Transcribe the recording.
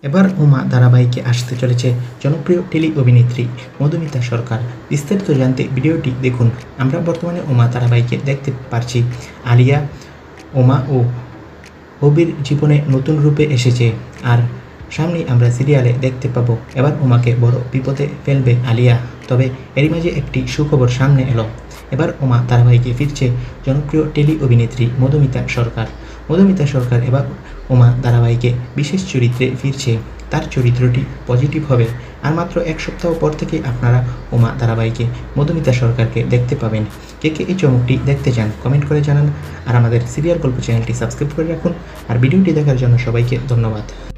এবার উমা ধারাবাহিকে আসতে চলেছে জনপ্রিয় টেলি অভিনেত্রী মধুমিতা সরকার। বিস্তারিত জানতে ভিডিওটি দেখুন। আমরা বর্তমানে উমা ধারাবাহিকে দেখতে পারছি আলিয়া, উমা ও ববির জীবনে নতুন রূপে এসেছে। আর সামনেই আমরা সিরিয়ালে দেখতে পাবো এবার উমাকে বড় বিপদে ফেলবে আলিয়া। তবে এরই মাঝে একটি সুখবর সামনে এলো। এবার উমা ধারাবাহিকে ফিরছে জনপ্রিয় টেলি অভিনেত্রী মধুমিতা সরকার। মধুমিতা সরকার এবার উমা ধারাবাহিকে বিশেষ চরিত্রে ফিরছে। তার চরিত্রটি পজিটিভ হবে। আর মাত্র এক সপ্তাহ পর থেকেই আপনারা উমা ধারাবাহিকে মধুমিতা সরকারকে দেখতে পাবেন। কে কে এই চমকটি দেখতে চান কমেন্ট করে জানান। আর আমাদের সিরিয়াল গল্প চ্যানেলটি সাবস্ক্রাইব করে রাখুন। আর ভিডিওটি দেখার জন্য সবাইকে ধন্যবাদ।